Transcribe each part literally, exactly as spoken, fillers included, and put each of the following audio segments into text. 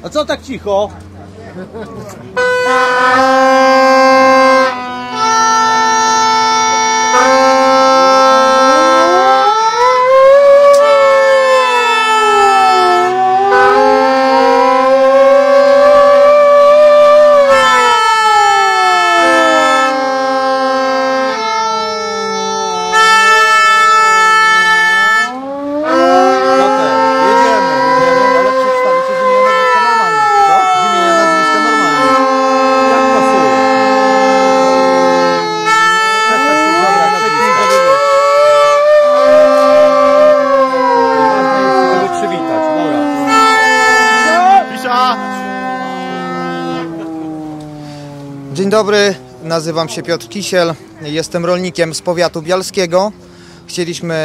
A co tak cicho? Dzień dobry, nazywam się Piotr Kisiel, jestem rolnikiem z powiatu bialskiego. Chcieliśmy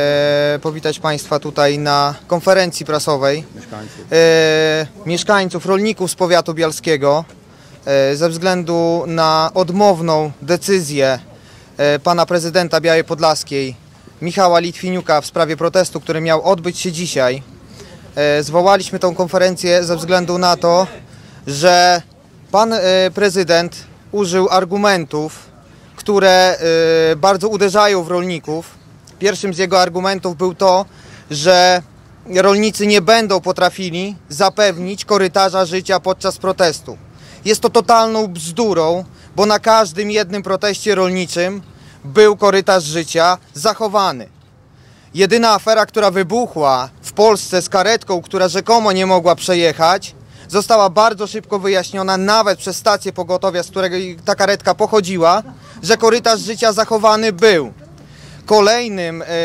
e, powitać Państwa tutaj na konferencji prasowej mieszkańców, e, mieszkańców rolników z powiatu bialskiego e, ze względu na odmowną decyzję e, pana prezydenta Białej Podlaskiej Michała Litwiniuka w sprawie protestu, który miał odbyć się dzisiaj. E, zwołaliśmy tą konferencję ze względu na to, że pan e, prezydent użył argumentów, które y, bardzo uderzają w rolników. Pierwszym z jego argumentów był to, że rolnicy nie będą potrafili zapewnić korytarza życia podczas protestu. Jest to totalną bzdurą, bo na każdym jednym proteście rolniczym był korytarz życia zachowany. Jedyna afera, która wybuchła w Polsce z karetką, która rzekomo nie mogła przejechać, została bardzo szybko wyjaśniona nawet przez stację pogotowia, z której ta karetka pochodziła, że korytarz życia zachowany był. Kolejnym, e,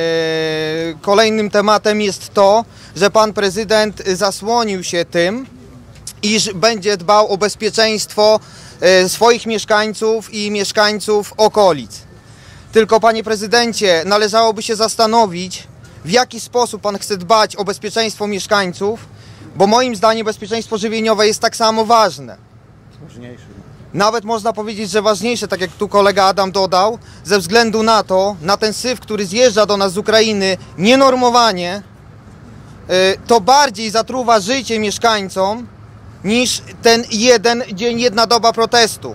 kolejnym tematem jest to, że pan prezydent zasłonił się tym, iż będzie dbał o bezpieczeństwo e, swoich mieszkańców i mieszkańców okolic. Tylko, panie prezydencie, należałoby się zastanowić, w jaki sposób pan chce dbać o bezpieczeństwo mieszkańców, bo moim zdaniem bezpieczeństwo żywieniowe jest tak samo ważne. Ważniejsze. Nawet można powiedzieć, że ważniejsze, tak jak tu kolega Adam dodał, ze względu na to, na ten syf, który zjeżdża do nas z Ukrainy nienormowanie, to bardziej zatruwa życie mieszkańcom niż ten jeden dzień, jedna doba protestu.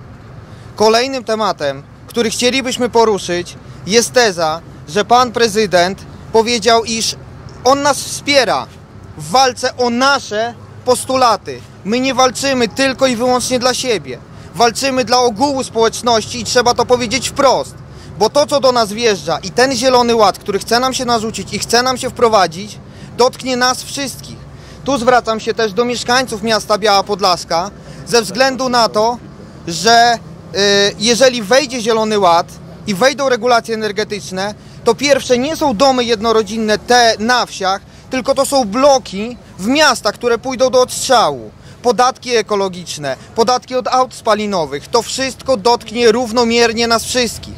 Kolejnym tematem, który chcielibyśmy poruszyć, jest teza, że pan prezydent powiedział, iż on nas wspiera w walce o nasze postulaty. My nie walczymy tylko i wyłącznie dla siebie. Walczymy dla ogółu społeczności i trzeba to powiedzieć wprost. Bo to, co do nas wjeżdża i ten zielony ład, który chce nam się narzucić i chce nam się wprowadzić, dotknie nas wszystkich. Tu zwracam się też do mieszkańców miasta Biała Podlaska, ze względu na to, że yy, jeżeli wejdzie zielony ład i wejdą regulacje energetyczne, to pierwsze nie są domy jednorodzinne te na wsiach, tylko to są bloki w miastach, które pójdą do odstrzału. Podatki ekologiczne, podatki od aut spalinowych, to wszystko dotknie równomiernie nas wszystkich.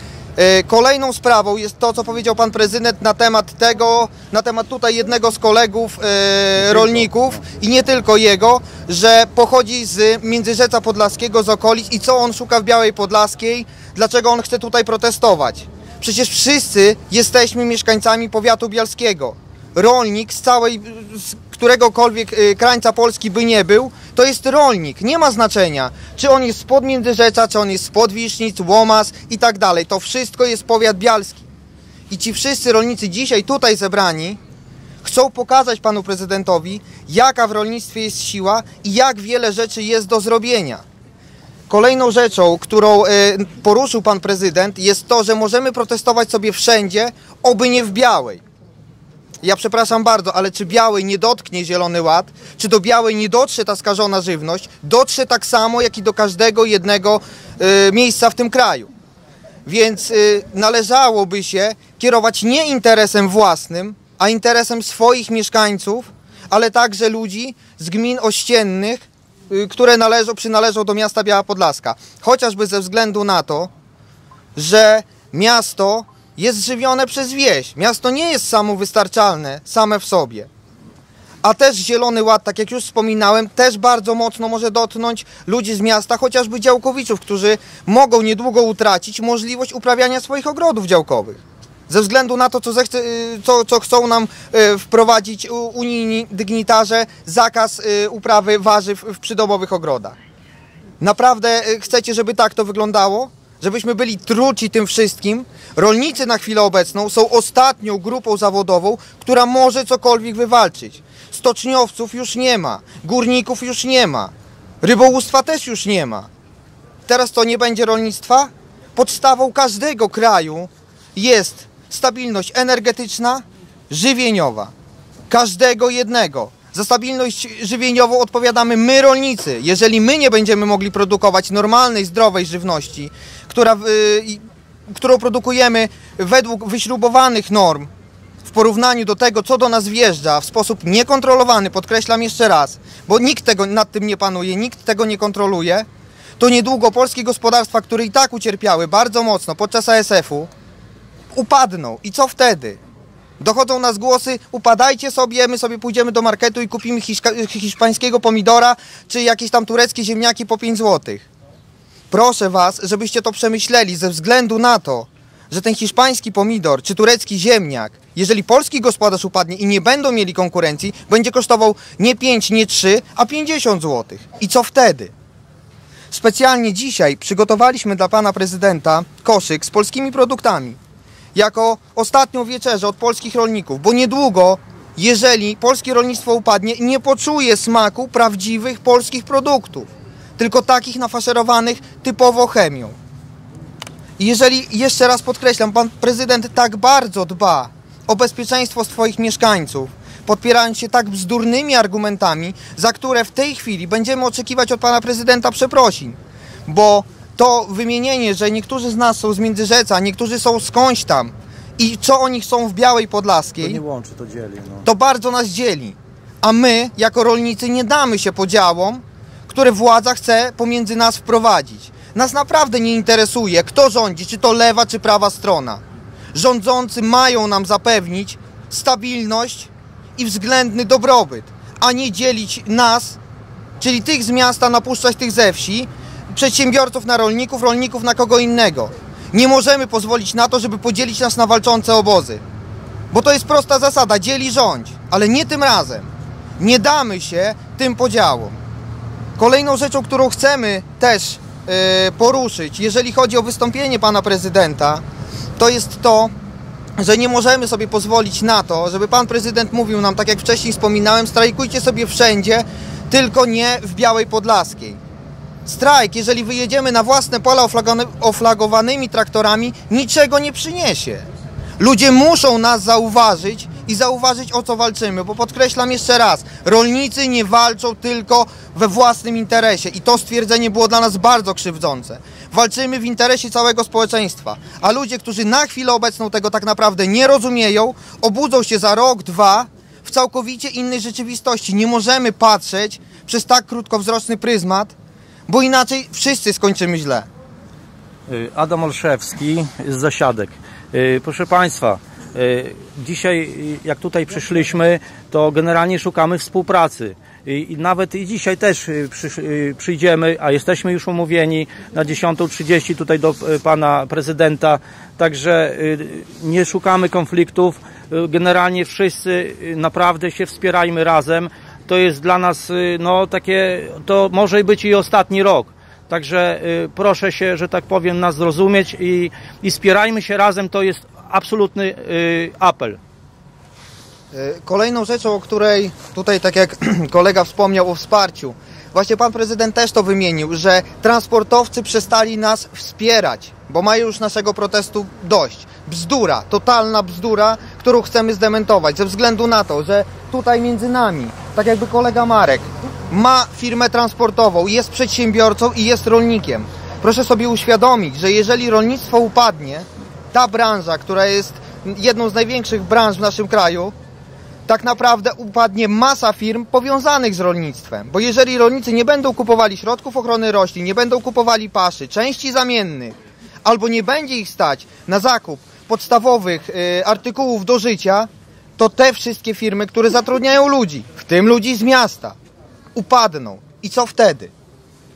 Kolejną sprawą jest to, co powiedział pan prezydent na temat tego, na temat tutaj jednego z kolegów e, rolników i nie tylko jego, że pochodzi z Międzyrzeca Podlaskiego, z okolic i co on szuka w Białej Podlaskiej, dlaczego on chce tutaj protestować. Przecież wszyscy jesteśmy mieszkańcami powiatu bialskiego. Rolnik z całej, z któregokolwiek krańca Polski by nie był, to jest rolnik. Nie ma znaczenia, czy on jest spod Międzyrzecza, czy on jest spod Wisznic, Łomas i tak dalej. To wszystko jest powiat bialski. I ci wszyscy rolnicy dzisiaj tutaj zebrani chcą pokazać panu prezydentowi, jaka w rolnictwie jest siła i jak wiele rzeczy jest do zrobienia. Kolejną rzeczą, którą poruszył pan prezydent, jest to, że możemy protestować sobie wszędzie, oby nie w Białej. Ja przepraszam bardzo, ale czy Białej nie dotknie zielony ład, czy do Białej nie dotrze ta skażona żywność, dotrze tak samo, jak i do każdego jednego y, miejsca w tym kraju. Więc y, należałoby się kierować nie interesem własnym, a interesem swoich mieszkańców, ale także ludzi z gmin ościennych, y, które należą, przynależą do miasta Biała Podlaska. Chociażby ze względu na to, że miasto jest żywione przez wieś. Miasto nie jest samowystarczalne same w sobie. A też Zielony Ład, tak jak już wspominałem, też bardzo mocno może dotknąć ludzi z miasta, chociażby działkowiczów, którzy mogą niedługo utracić możliwość uprawiania swoich ogrodów działkowych. Ze względu na to, co, zechce, co, co chcą nam wprowadzić unijni dygnitarze, zakaz uprawy warzyw w przydomowych ogrodach. Naprawdę chcecie, żeby tak to wyglądało? Żebyśmy byli truci tym wszystkim? Rolnicy na chwilę obecną są ostatnią grupą zawodową, która może cokolwiek wywalczyć. Stoczniowców już nie ma, górników już nie ma, rybołówstwa też już nie ma. Teraz to nie będzie rolnictwa? Podstawą każdego kraju jest stabilność energetyczna, żywieniowa. Każdego jednego. Za stabilność żywieniową odpowiadamy my, rolnicy. Jeżeli my nie będziemy mogli produkować normalnej, zdrowej żywności, która, yy, którą produkujemy według wyśrubowanych norm, w porównaniu do tego, co do nas wjeżdża w sposób niekontrolowany, podkreślam jeszcze raz, bo nikt tego nad tym nie panuje, nikt tego nie kontroluje, to niedługo polskie gospodarstwa, które i tak ucierpiały bardzo mocno podczas A S F-u, upadną. I co wtedy? Dochodzą nas głosy, upadajcie sobie, my sobie pójdziemy do marketu i kupimy hiszpańskiego pomidora, czy jakieś tam tureckie ziemniaki po pięć złotych. Proszę was, żebyście to przemyśleli ze względu na to, że ten hiszpański pomidor, czy turecki ziemniak, jeżeli polski gospodarz upadnie i nie będą mieli konkurencji, będzie kosztował nie pięć, nie trzy, a pięćdziesiąt złotych. I co wtedy? Specjalnie dzisiaj przygotowaliśmy dla pana prezydenta koszyk z polskimi produktami. Jako ostatnią wieczerzę od polskich rolników, bo niedługo, jeżeli polskie rolnictwo upadnie, nie poczuje smaku prawdziwych polskich produktów, tylko takich nafaszerowanych typowo chemią. I jeżeli, jeszcze raz podkreślam, pan prezydent tak bardzo dba o bezpieczeństwo swoich mieszkańców, podpierając się tak bzdurnymi argumentami, za które w tej chwili będziemy oczekiwać od pana prezydenta przeprosin, bo to wymienienie, że niektórzy z nas są z Międzyrzeca, niektórzy są skądś tam i co oni chcą w Białej Podlaskiej, to nie łączy, to dzieli. No. To bardzo nas dzieli. A my, jako rolnicy, nie damy się podziałom, które władza chce pomiędzy nas wprowadzić. Nas naprawdę nie interesuje, kto rządzi, czy to lewa, czy prawa strona. Rządzący mają nam zapewnić stabilność i względny dobrobyt, a nie dzielić nas, czyli tych z miasta napuszczać tych ze wsi, przedsiębiorców na rolników, rolników na kogo innego. Nie możemy pozwolić na to, żeby podzielić nas na walczące obozy. Bo to jest prosta zasada, dzieli rządź, ale nie tym razem. Nie damy się tym podziałom. Kolejną rzeczą, którą chcemy też yy, poruszyć, jeżeli chodzi o wystąpienie pana prezydenta, to jest to, że nie możemy sobie pozwolić na to, żeby pan prezydent mówił nam, tak jak wcześniej wspominałem, strajkujcie sobie wszędzie, tylko nie w Białej Podlaskiej. Strajk, jeżeli wyjedziemy na własne pola oflagowanymi traktorami, niczego nie przyniesie. Ludzie muszą nas zauważyć i zauważyć, o co walczymy, bo podkreślam jeszcze raz, rolnicy nie walczą tylko we własnym interesie i to stwierdzenie było dla nas bardzo krzywdzące. Walczymy w interesie całego społeczeństwa, a ludzie, którzy na chwilę obecną tego tak naprawdę nie rozumieją, obudzą się za rok, dwa w całkowicie innej rzeczywistości. Nie możemy patrzeć przez tak krótkowzroczny pryzmat, bo inaczej wszyscy skończymy źle. Adam Olszewski z Zasiadek. Proszę Państwa, dzisiaj jak tutaj przyszliśmy, to generalnie szukamy współpracy. I nawet i dzisiaj też przyjdziemy, a jesteśmy już umówieni na dziesiątą trzydzieści tutaj do pana prezydenta. Także nie szukamy konfliktów. Generalnie wszyscy naprawdę się wspierajmy razem. To jest dla nas no takie, to może być i ostatni rok. Także y, proszę się, że tak powiem, nas zrozumieć i, i wspierajmy się razem, to jest absolutny y, apel. Kolejną rzeczą, o której tutaj, tak jak kolega wspomniał o wsparciu, właśnie pan prezydent też to wymienił, że transportowcy przestali nas wspierać, bo mają już naszego protestu dość. Bzdura, totalna bzdura, którą chcemy zdementować, ze względu na to, że tutaj między nami, tak jakby kolega Marek, ma firmę transportową, jest przedsiębiorcą i jest rolnikiem. Proszę sobie uświadomić, że jeżeli rolnictwo upadnie, ta branża, która jest jedną z największych branż w naszym kraju, tak naprawdę upadnie masa firm powiązanych z rolnictwem. Bo jeżeli rolnicy nie będą kupowali środków ochrony roślin, nie będą kupowali paszy, części zamiennych, albo nie będzie ich stać na zakup podstawowych y, artykułów do życia, to te wszystkie firmy, które zatrudniają ludzi, w tym ludzi z miasta, upadną. I co wtedy?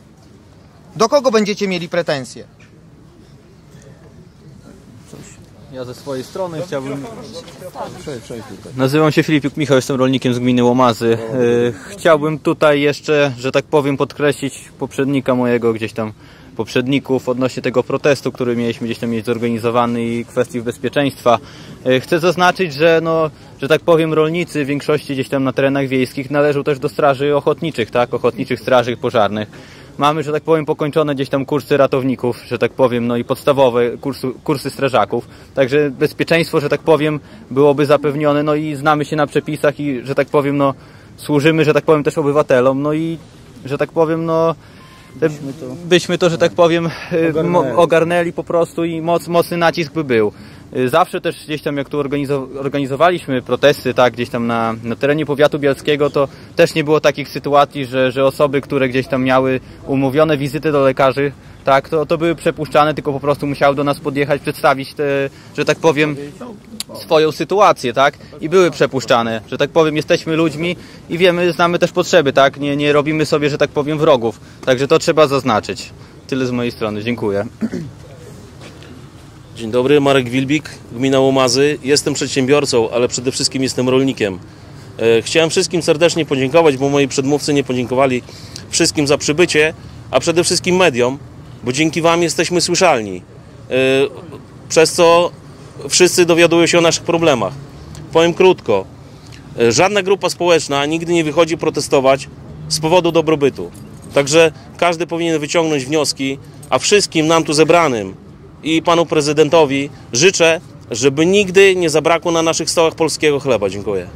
Do kogo będziecie mieli pretensje? Ja ze swojej strony chciałbym... Nazywam się Filip Michał, jestem rolnikiem z gminy Łomazy. Chciałbym tutaj jeszcze, że tak powiem, podkreślić poprzednika mojego, gdzieś tam poprzedników odnośnie tego protestu, który mieliśmy gdzieś tam mieć zorganizowany i kwestii bezpieczeństwa. Chcę zaznaczyć, że no, że tak powiem, rolnicy w większości gdzieś tam na terenach wiejskich należą też do straży ochotniczych, tak, ochotniczych straży pożarnych. Mamy, że tak powiem, pokończone gdzieś tam kursy ratowników, że tak powiem, no i podstawowe kursy, kursy strażaków. Także bezpieczeństwo, że tak powiem, byłoby zapewnione, no i znamy się na przepisach i, że tak powiem, no służymy, że tak powiem, też obywatelom, no i, że tak powiem, no byśmy to, byśmy to że tak powiem, ogarnęli, ogarnęli po prostu i moc, mocny nacisk by był. Zawsze też gdzieś tam, jak tu organizowaliśmy protesty, tak, gdzieś tam na, na terenie powiatu bielskiego, to też nie było takich sytuacji, że, że osoby, które gdzieś tam miały umówione wizyty do lekarzy, tak, to, to były przepuszczane, tylko po prostu musiały do nas podjechać, przedstawić te, że tak powiem, swoją sytuację, tak, i były przepuszczane, że tak powiem, jesteśmy ludźmi i wiemy, znamy też potrzeby, tak, nie, nie robimy sobie, że tak powiem, wrogów, także to trzeba zaznaczyć. Tyle z mojej strony, dziękuję. Dzień dobry, Marek Wilbik, gmina Łomazy. Jestem przedsiębiorcą, ale przede wszystkim jestem rolnikiem. Chciałem wszystkim serdecznie podziękować, bo moi przedmówcy nie podziękowali wszystkim za przybycie, a przede wszystkim mediom, bo dzięki Wam jesteśmy słyszalni, przez co wszyscy dowiadują się o naszych problemach. Powiem krótko, żadna grupa społeczna nigdy nie wychodzi protestować z powodu dobrobytu. Także każdy powinien wyciągnąć wnioski, a wszystkim nam tu zebranym i panu prezydentowi życzę, żeby nigdy nie zabrakło na naszych stołach polskiego chleba. Dziękuję.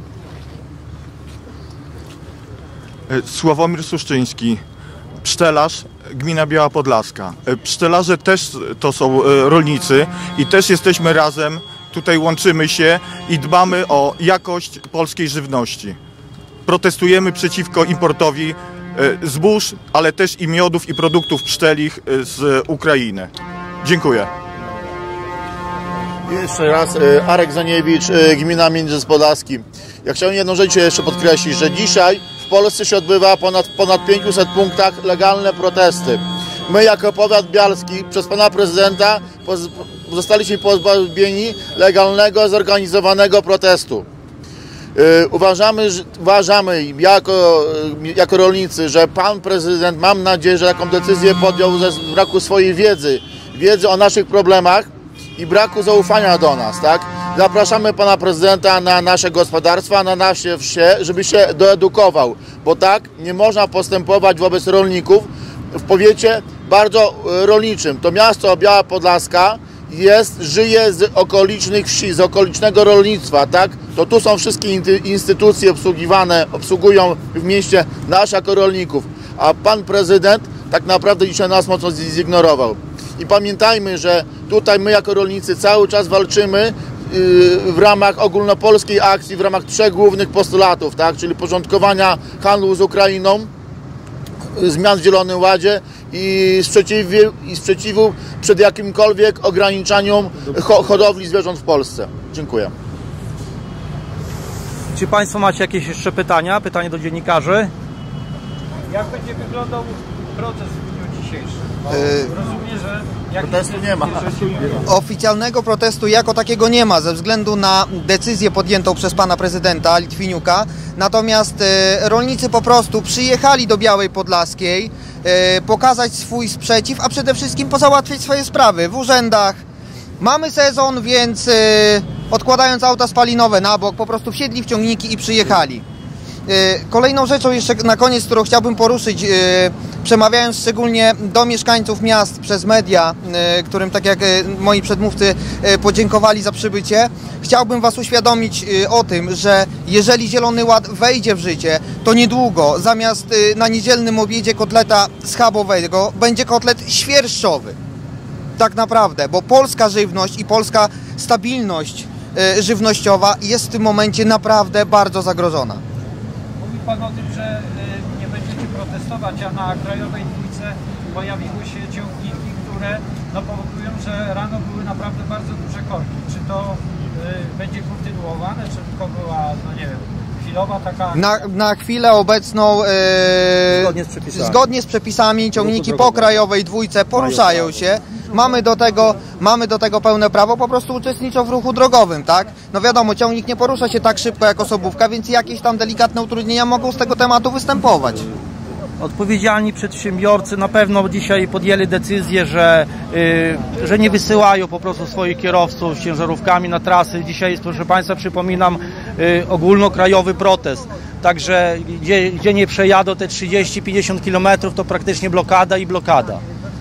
Sławomir Suszczyński, pszczelarz, gmina Biała Podlaska. Pszczelarze też to są rolnicy i też jesteśmy razem, tutaj łączymy się i dbamy o jakość polskiej żywności. Protestujemy przeciwko importowi zbóż, ale też i miodów i produktów pszczelich z Ukrainy. Dziękuję. Jeszcze raz Arek Zaniewicz, gmina Międzyrzec Podlaski. Ja chciałem jedną rzecz jeszcze podkreślić, że dzisiaj w Polsce się odbywa ponad, ponad pięciuset punktach legalne protesty. My jako powiat bialski przez pana prezydenta poz, zostaliśmy pozbawieni legalnego, zorganizowanego protestu. Yy, uważamy, że, uważamy jako, jako rolnicy, że pan prezydent, mam nadzieję, że taką decyzję podjął ze braku swojej wiedzy, wiedzy o naszych problemach i braku zaufania do nas, tak? Zapraszamy pana prezydenta na nasze gospodarstwa, na nasze wsie, żeby się doedukował, bo tak nie można postępować wobec rolników w powiecie bardzo rolniczym. To miasto Biała Podlaska jest, żyje z okolicznych wsi, z okolicznego rolnictwa, tak? To tu są wszystkie instytucje obsługiwane, obsługują w mieście nas jako rolników, a pan prezydent tak naprawdę dzisiaj nas mocno zignorował. I pamiętajmy, że tutaj my jako rolnicy cały czas walczymy w ramach ogólnopolskiej akcji, w ramach trzech głównych postulatów, tak? Czyli porządkowania handlu z Ukrainą, zmian w Zielonym Ładzie i sprzeciwu, i sprzeciwu przed jakimkolwiek ograniczaniom hodowli zwierząt w Polsce. Dziękuję. Czy Państwo macie jakieś jeszcze pytania? Pytanie do dziennikarzy? Jak będzie wyglądał proces w dniu dzisiejszym? Bo Yy, rozumiem, że jak protestu nie ma. Oficjalnego protestu jako takiego nie ma ze względu na decyzję podjętą przez pana prezydenta Litwiniuka. Natomiast e, rolnicy po prostu przyjechali do Białej Podlaskiej e, pokazać swój sprzeciw, a przede wszystkim pozałatwiać swoje sprawy w urzędach. Mamy sezon, więc e, odkładając auta spalinowe na bok, po prostu wsiedli w ciągniki i przyjechali. Kolejną rzeczą jeszcze na koniec, którą chciałbym poruszyć, przemawiając szczególnie do mieszkańców miast przez media, którym, tak jak moi przedmówcy, podziękowali za przybycie, chciałbym Was uświadomić o tym, że jeżeli Zielony Ład wejdzie w życie, to niedługo zamiast na niedzielnym obiedzie kotleta schabowego będzie kotlet świerszczowy. Tak naprawdę, bo polska żywność i polska stabilność żywnościowa jest w tym momencie naprawdę bardzo zagrożona. Mówi Pan o tym, że nie będziecie protestować, a na krajowej dwójce pojawiły się ciągniki, które no, powodują, że rano były naprawdę bardzo duże korki. Czy to y, będzie kontynuowane, czy tylko była, no nie wiem, chwilowa taka... Na, na chwilę obecną e, zgodnie, z przepisami. zgodnie z przepisami ciągniki po krajowej dwójce poruszają się. mamy do tego, mamy do tego pełne prawo, po prostu uczestniczą w ruchu drogowym, tak? No wiadomo, ciągnik nie porusza się tak szybko jak osobówka, więc jakieś tam delikatne utrudnienia mogą z tego tematu występować. Odpowiedzialni przedsiębiorcy na pewno dzisiaj podjęli decyzję, że, yy, że nie wysyłają po prostu swoich kierowców z ciężarówkami na trasy. Dzisiaj jest, proszę Państwa, przypominam, yy, ogólnokrajowy protest. Także gdzie, gdzie nie przejadą te trzydzieści pięćdziesiąt kilometrów, to praktycznie blokada i blokada.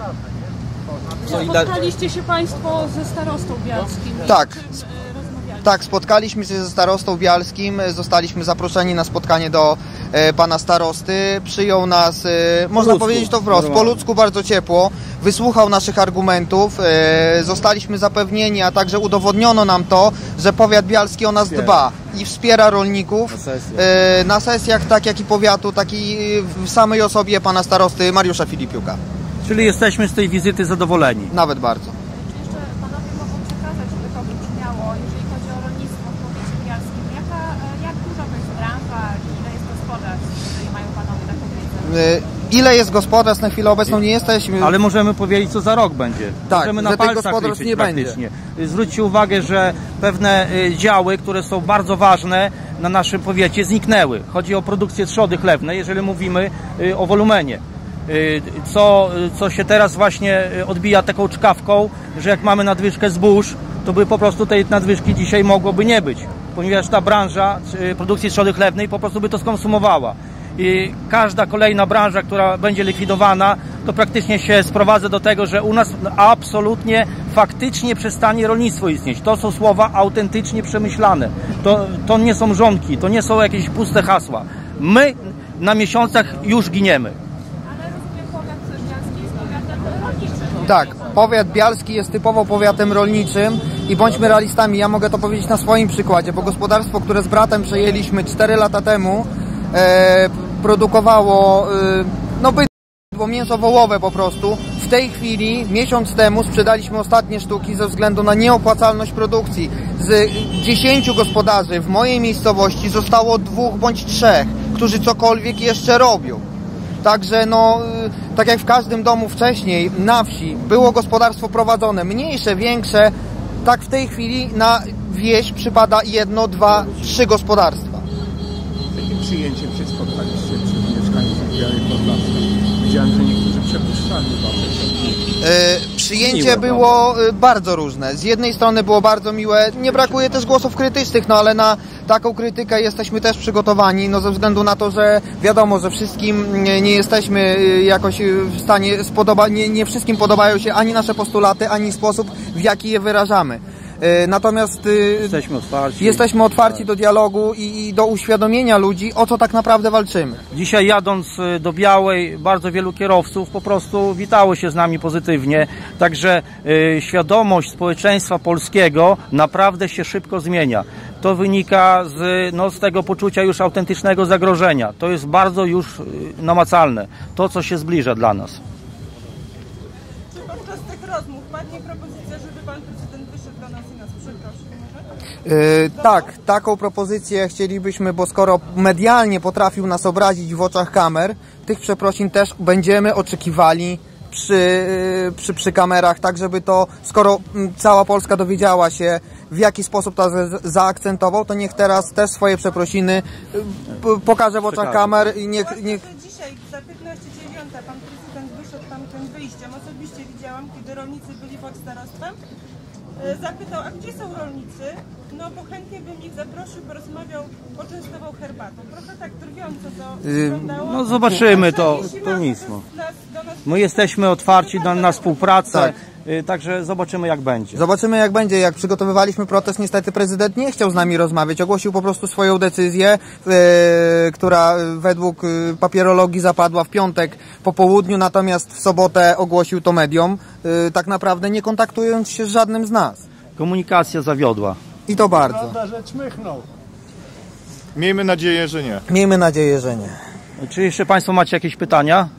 Spotkaliście się Państwo ze starostą bialskim? Tak. Czym, e, Tak, spotkaliśmy się ze starostą bialskim, zostaliśmy zaproszeni na spotkanie do e, pana starosty, przyjął nas, e, można ludzku, powiedzieć to wprost, po ludzku bardzo ciepło, wysłuchał naszych argumentów, e, zostaliśmy zapewnieni, a także udowodniono nam to, że powiat bialski o nas dba i wspiera rolników Na sesjach. e, na sesjach, tak jak i powiatu, tak i w samej osobie pana starosty Mariusza Filipiuka, Czyli jesteśmy z tej wizyty zadowoleni. nawet bardzo. Jeszcze Panowie mogą przekazać, żeby to wybrzmiało, jeżeli chodzi o rolnictwo w powiecie bialskim. Jaka, e, jak duża to jest branża, ile jest gospodarstw, jeżeli mają Panowie taką wiedzę? E, Ile jest gospodarstw na chwilę obecną, nie jesteśmy... Ale możemy powiedzieć, co za rok będzie. Tak, możemy że na tych palcach gospodarstw liczyć nie praktycznie. Zwróćcie uwagę, że pewne y, działy, które są bardzo ważne na naszym powiecie, zniknęły. Chodzi o produkcję trzody chlewnej, jeżeli mówimy y, o wolumenie. Y, co, y, co się teraz właśnie y, odbija taką czkawką, że jak mamy nadwyżkę zbóż, to by po prostu tej nadwyżki dzisiaj mogłoby nie być. Ponieważ ta branża y, produkcji trzody chlewnej po prostu by to skonsumowała. I każda kolejna branża, która będzie likwidowana, to praktycznie się sprowadza do tego, że u nas absolutnie, faktycznie przestanie rolnictwo istnieć. To są słowa autentycznie przemyślane. To, to nie są żonki, to nie są jakieś puste hasła. My na miesiącach już giniemy. Ale rozumiem, powiat bialski jest powiatem rolniczym. Tak, powiat bialski jest typowo powiatem rolniczym i bądźmy realistami, ja mogę to powiedzieć na swoim przykładzie, bo gospodarstwo, które z bratem przejęliśmy cztery lata temu, e, produkowało e, no bydło, mięso wołowe po prostu. W tej chwili, miesiąc temu sprzedaliśmy ostatnie sztuki ze względu na nieopłacalność produkcji. Z dziesięciu gospodarzy w mojej miejscowości zostało dwóch bądź trzech, którzy cokolwiek jeszcze robią. Także no, tak jak w każdym domu wcześniej na wsi było gospodarstwo prowadzone, mniejsze, większe, tak w tej chwili na wieś przypada jedno, dwa, trzy gospodarstwa. Jakim przyjęciem się spotkaliście wśród mieszkańców Białej Podlaskiej? Widziałem, że niektórzy przepuszczali wasze E, przyjęcie było e, bardzo różne. Z jednej strony było bardzo miłe, nie brakuje też głosów krytycznych, no ale na taką krytykę jesteśmy też przygotowani, no ze względu na to, że wiadomo, że wszystkim nie, nie jesteśmy e, jakoś w stanie spodobać, nie, nie wszystkim podobają się ani nasze postulaty, ani sposób, w jaki je wyrażamy. E, natomiast e, Jesteśmy otwarci. jesteśmy otwarci do dialogu i, i do uświadomienia ludzi, o co tak naprawdę walczymy. Dzisiaj jadąc do Białej, bardzo wielu kierowców po prostu witało się z nami pozytywnie. Także y, świadomość społeczeństwa polskiego naprawdę się szybko zmienia. To wynika z, no, z tego poczucia już autentycznego zagrożenia. To jest bardzo już y, namacalne. To, co się zbliża dla nas. Czy podczas tych rozmów padnie propozycja, żeby pan prezydent wyszedł do nas i nas przeprosił może? Yy, tak, taką propozycję chcielibyśmy, bo skoro medialnie potrafił nas obrazić w oczach kamer, tych przeprosin też będziemy oczekiwali przy, yy, przy, przy kamerach, tak żeby to, skoro yy, cała Polska dowiedziała się, w jaki sposób to za, zaakcentował, to niech teraz też swoje przeprosiny yy, pokaże w oczach kamer i niech... niech... Dzisiaj za piętnaście dziewiąta pan prezydent wyszedł tam tym wyjściem. Osobiście widziałam, kiedy rolnicy byli pod starostwem. Zapytał, a gdzie są rolnicy? No bo chętnie bym ich zaprosił, porozmawiał, poczęstował herbatą. Trochę tak drwiąco to wyglądało. No zobaczymy, to, to nic. No. My jesteśmy otwarci na, na współpracę, Tak. y, także zobaczymy, jak będzie. Zobaczymy, jak będzie. Jak przygotowywaliśmy protest, niestety prezydent nie chciał z nami rozmawiać. Ogłosił po prostu swoją decyzję, e, która według papierologii zapadła w piątek po południu, natomiast w sobotę ogłosił to mediom, e, tak naprawdę nie kontaktując się z żadnym z nas. Komunikacja zawiodła. I to bardzo. Prawda, że czmychnął. Miejmy nadzieję, że nie. Miejmy nadzieję, że nie. Czy jeszcze Państwo macie jakieś pytania?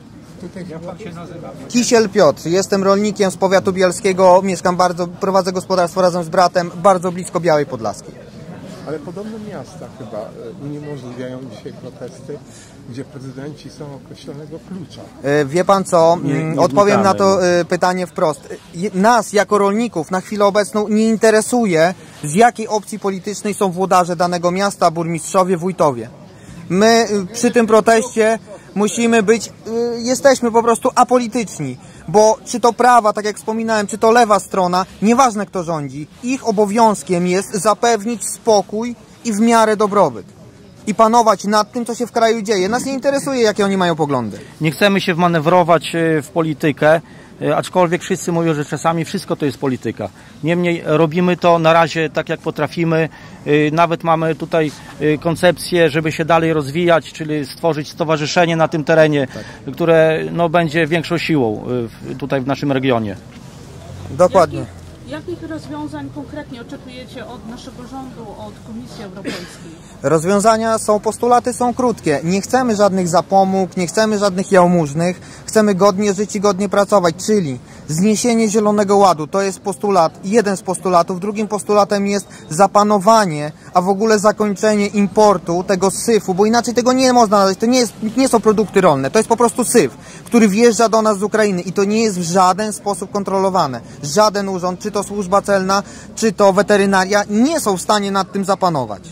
Kisiel Piotr, jestem rolnikiem z powiatu bielskiego, mieszkam bardzo, prowadzę gospodarstwo razem z bratem bardzo blisko Białej Podlaskiej. Ale podobne miasta chyba e, uniemożliwiają dzisiaj protesty, gdzie prezydenci są określonego klucza. E, Wie pan co, Nie- nie odpowiem na to wnikamy. e, pytanie wprost. Je- Nas jako rolników na chwilę obecną nie interesuje, z jakiej opcji politycznej są włodarze danego miasta, burmistrzowie, wójtowie. My e, przy tym proteście musimy być, e, jesteśmy po prostu apolityczni, bo czy to prawa, tak jak wspominałem, czy to lewa strona, nieważne kto rządzi, ich obowiązkiem jest zapewnić spokój i w miarę dobrobyt. I panować nad tym, co się w kraju dzieje. Nas nie interesuje, jakie oni mają poglądy. Nie chcemy się wmanewrować e, w politykę, e, aczkolwiek wszyscy mówią, że czasami wszystko to jest polityka. Niemniej robimy to na razie tak, jak potrafimy. E, Nawet mamy tutaj e, koncepcję, żeby się dalej rozwijać, czyli stworzyć stowarzyszenie na tym terenie, które no, będzie większą siłą e, w- tutaj w naszym regionie. Dokładnie. Jakich rozwiązań konkretnie oczekujecie od naszego rządu, od Komisji Europejskiej? Rozwiązania są, postulaty są krótkie. Nie chcemy żadnych zapomóg, nie chcemy żadnych jałmużnych. Chcemy godnie żyć i godnie pracować, czyli zniesienie Zielonego Ładu. To jest postulat, jeden z postulatów. Drugim postulatem jest zapanowanie, a w ogóle zakończenie importu tego syfu, bo inaczej tego nie można nadać. To nie, jest, nie są produkty rolne, to jest po prostu syf, który wjeżdża do nas z Ukrainy i to nie jest w żaden sposób kontrolowane. Żaden urząd, czy to służba celna, czy to weterynaria, nie są w stanie nad tym zapanować.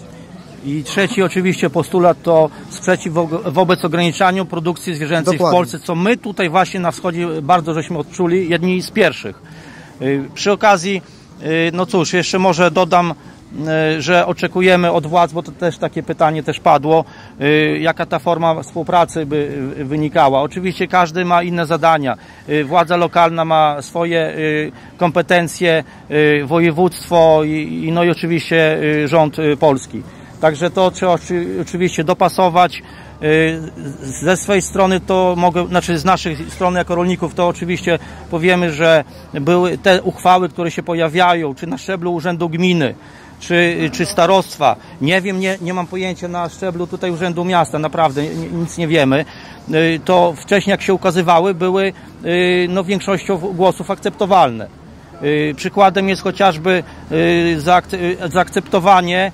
I trzeci oczywiście postulat to sprzeciw wo- wobec ograniczaniu produkcji zwierzęcej Dokładnie. w Polsce, co my tutaj właśnie na wschodzie bardzo żeśmy odczuli, jedni z pierwszych. Y, Przy okazji, y, no cóż, jeszcze może dodam, y, że oczekujemy od władz, bo to też takie pytanie też padło, y, jaka ta forma współpracy by y, wynikała. Oczywiście każdy ma inne zadania. Y, Władza lokalna ma swoje y, kompetencje, y, województwo i, i no i oczywiście y, rząd y, polski. Także to trzeba oczy- oczywiście dopasować. Y, Ze swojej strony to mogę, znaczy z naszej strony jako rolników to oczywiście powiemy, że były te uchwały, które się pojawiają, czy na szczeblu urzędu gminy, czy, czy starostwa. Nie wiem, nie, nie mam pojęcia na szczeblu tutaj urzędu miasta, naprawdę ni- nic nie wiemy. Y, To wcześniej jak się ukazywały, były y, no, większością głosów akceptowalne. Y, Przykładem jest chociażby y, zaak- y, zaakceptowanie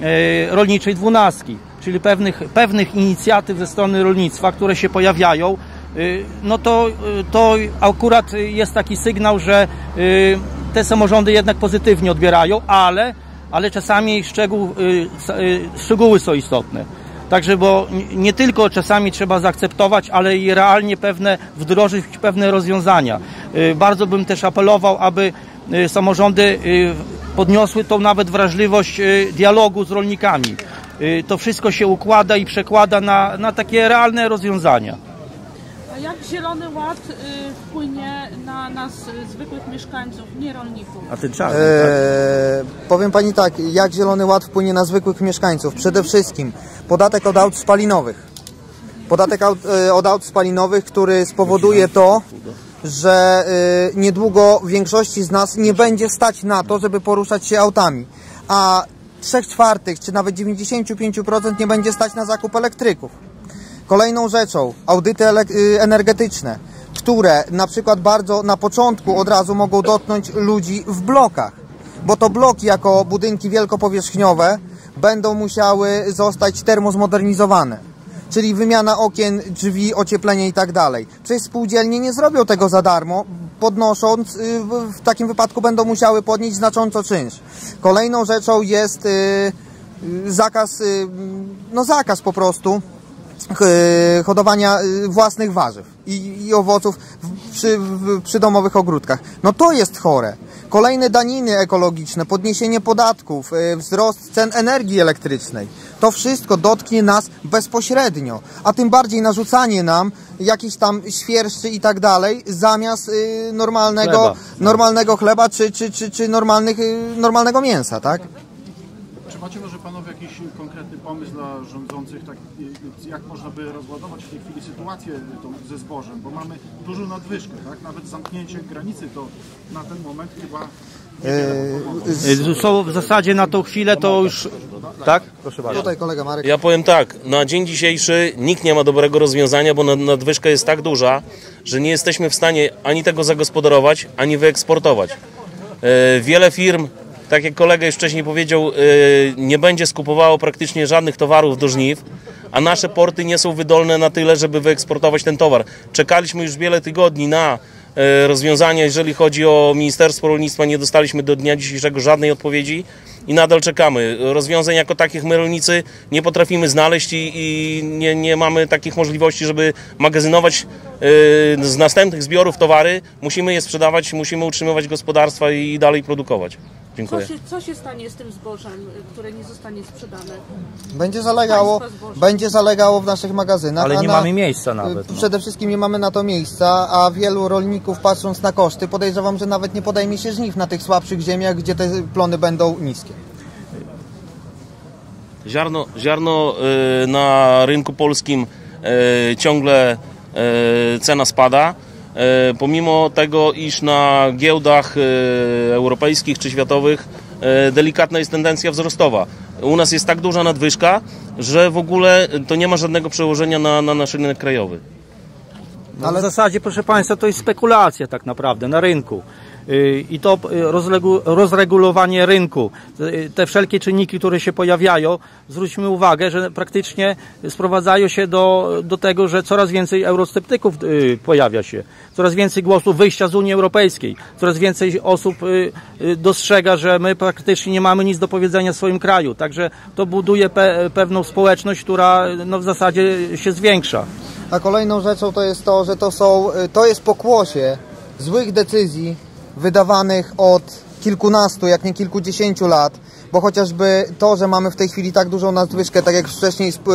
y, rolniczej dwunastki, czyli pewnych, pewnych inicjatyw ze strony rolnictwa, które się pojawiają. Y, No to, y, to akurat jest taki sygnał, że y, te samorządy jednak pozytywnie odbierają, ale, ale czasami szczegół, y, s- y, szczegóły są istotne. Także, bo n- nie tylko czasami trzeba zaakceptować, ale i realnie pewne, wdrożyć pewne rozwiązania. Y, Bardzo bym też apelował, aby y, samorządy y, podniosły tą nawet wrażliwość y, dialogu z rolnikami. Y, To wszystko się układa i przekłada na, na takie realne rozwiązania. A jak Zielony Ład y, wpłynie na nas, y, zwykłych mieszkańców, nie rolników? A ten czas. Eee, powiem pani tak, jak Zielony Ład wpłynie na zwykłych mieszkańców? Przede wszystkim podatek od aut spalinowych. Podatek aut, e, od aut spalinowych, który spowoduje to, że e, niedługo większości z nas nie będzie stać na to, żeby poruszać się autami. A trzech czwartych, czy nawet dziewięćdziesiąt pięć procent nie będzie stać na zakup elektryków. Kolejną rzeczą, audyty elek- y, energetyczne, które na przykład bardzo na początku od razu mogą dotknąć ludzi w blokach, bo to bloki jako budynki wielkopowierzchniowe będą musiały zostać termozmodernizowane, czyli wymiana okien, drzwi, ocieplenie i tak dalej. Przecież spółdzielnie nie zrobią tego za darmo, podnosząc, y, w- w takim wypadku będą musiały podnieść znacząco czynsz. Kolejną rzeczą jest y, y, zakaz, y, no zakaz po prostu H- hodowania y, własnych warzyw i, i owoców w, przy, w, przy domowych ogródkach. No to jest chore. Kolejne daniny ekologiczne, podniesienie podatków, y, wzrost cen energii elektrycznej. To wszystko dotknie nas bezpośrednio, a tym bardziej narzucanie nam jakichś tam świerszczy i tak dalej zamiast y, normalnego, Chleba. normalnego chleba czy, czy, czy, czy normalnych, y, normalnego mięsa, tak? Czy macie może panowie jakiś konkretny pomysł dla rządzących, tak, jak można by rozładować w tej chwili sytuację tą ze zbożem, bo mamy dużą nadwyżkę, tak? Nawet zamknięcie granicy to na ten moment chyba Yy, Y, Są w zasadzie na tą chwilę to już... Tak? Proszę bardzo. Tutaj kolega Marek. Ja powiem tak, na dzień dzisiejszy nikt nie ma dobrego rozwiązania, bo nad- nadwyżka jest tak duża, że nie jesteśmy w stanie ani tego zagospodarować, ani wyeksportować. E, Wiele firm tak jak kolega już wcześniej powiedział, nie będzie skupowało praktycznie żadnych towarów do żniw, a nasze porty nie są wydolne na tyle, żeby wyeksportować ten towar. Czekaliśmy już wiele tygodni na rozwiązania, jeżeli chodzi o Ministerstwo Rolnictwa, nie dostaliśmy do dnia dzisiejszego żadnej odpowiedzi i nadal czekamy. Rozwiązań jako takich my rolnicy nie potrafimy znaleźć i, i nie, nie mamy takich możliwości, żeby magazynować yy, z następnych zbiorów towary. Musimy je sprzedawać, musimy utrzymywać gospodarstwa i dalej produkować. Dziękuję. Co się, co się stanie z tym zbożem, które nie zostanie sprzedane? Będzie zalegało, będzie zalegało w naszych magazynach. Ale nie na, mamy miejsca nawet. No. Przede wszystkim nie mamy na to miejsca, a wielu rolników, patrząc na koszty, podejrzewam, że nawet nie podejmie się żniw na tych słabszych ziemiach, gdzie te plony będą niskie. Ziarno, ziarno y, na rynku polskim y, ciągle y, cena spada. Pomimo tego, iż na giełdach europejskich czy światowych delikatna jest tendencja wzrostowa. U nas jest tak duża nadwyżka, że w ogóle to nie ma żadnego przełożenia na, na nasz rynek krajowy. No ale w zasadzie, proszę Państwa, to jest spekulacja tak naprawdę na rynku. I to rozregulowanie rynku, te wszelkie czynniki, które się pojawiają, zwróćmy uwagę, że praktycznie sprowadzają się do, do tego, że coraz więcej eurosceptyków pojawia się, coraz więcej głosów wyjścia z Unii Europejskiej, coraz więcej osób dostrzega, że my praktycznie nie mamy nic do powiedzenia w swoim kraju, także to buduje pe pewną społeczność, która no, w zasadzie się zwiększa. A kolejną rzeczą to jest to, że to są, to jest pokłosie złych decyzji wydawanych od kilkunastu, jak nie kilkudziesięciu lat, bo chociażby to, że mamy w tej chwili tak dużą nadwyżkę, tak jak wcześniej yy,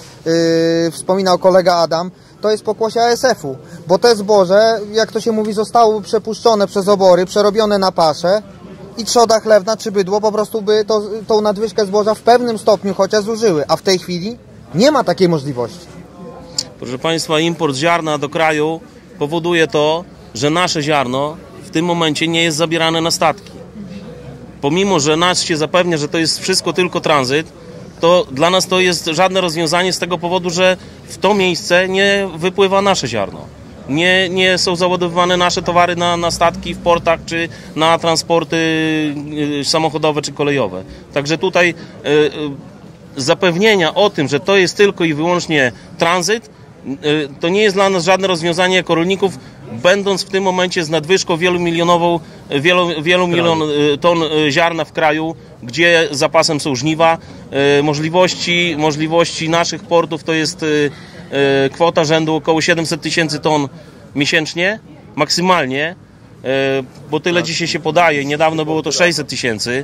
yy, wspominał kolega Adam, to jest pokłosie A S F-u, bo te zboże, jak to się mówi, zostało przepuszczone przez obory, przerobione na paszę i trzoda chlewna czy bydło po prostu by to, tą nadwyżkę zboża w pewnym stopniu chociaż zużyły, a w tej chwili nie ma takiej możliwości. Proszę Państwa, import ziarna do kraju powoduje to, że nasze ziarno w tym momencie nie jest zabierane na statki. Pomimo, że nas się zapewnia, że to jest wszystko tylko tranzyt, to dla nas to jest żadne rozwiązanie z tego powodu, że w to miejsce nie wypływa nasze ziarno. Nie, nie są załadowywane nasze towary na, na statki w portach, czy na transporty samochodowe, czy kolejowe. Także tutaj y, y, zapewnienia o tym, że to jest tylko i wyłącznie tranzyt, y, to nie jest dla nas żadne rozwiązanie jako rolników, będąc w tym momencie z nadwyżką wielomilionową, wielu, wielu milion ton ziarna w kraju, gdzie zapasem są żniwa. Możliwości, możliwości naszych portów to jest kwota rzędu około siedemset tysięcy ton miesięcznie, maksymalnie, bo tyle dzisiaj się podaje. Niedawno było to sześćset tysięcy,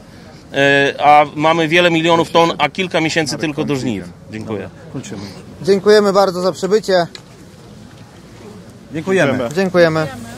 a mamy wiele milionów ton, a kilka miesięcy tylko do żniw. Dziękuję. Dziękujemy bardzo za przybycie. Dziękujemy. Dziękujemy.